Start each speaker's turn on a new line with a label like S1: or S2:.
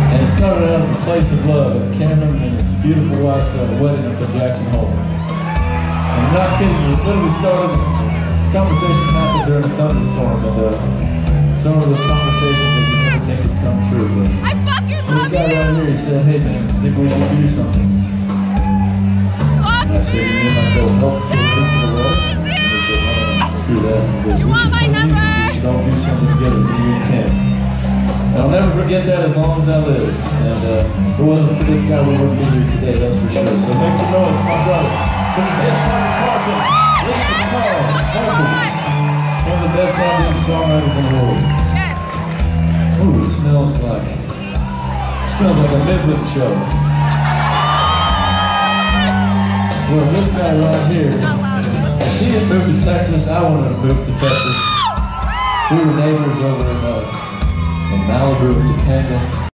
S1: And it started out of a place of love at Cameron and his beautiful wife's wedding up in Jackson Hole. I'm not kidding you, it literally started, the conversation happened during a thunderstorm, and some of those conversations that you never think would come true. But
S2: I fucking love
S1: this guy right here, he said, hey man, I think we should do something. And I said, you might go help for the roof of the wedding? And he said, no, screw that. Because
S2: You want my number?
S1: We should all do something together, me and Ken. And I'll never forget that as long as I live. And if it wasn't for this guy, we wouldn't be here today, that's for sure. So make some noise for my brother. This is Jeff Carson, lead guitar, vocals. One of the best goddamn songwriters in the world.
S2: Yes.
S1: Ooh, it smells like a Midland show. Well, this guy right here, if he had moved to Texas, I wanted to move to Texas. We were neighbors over in Malibu and Topanga.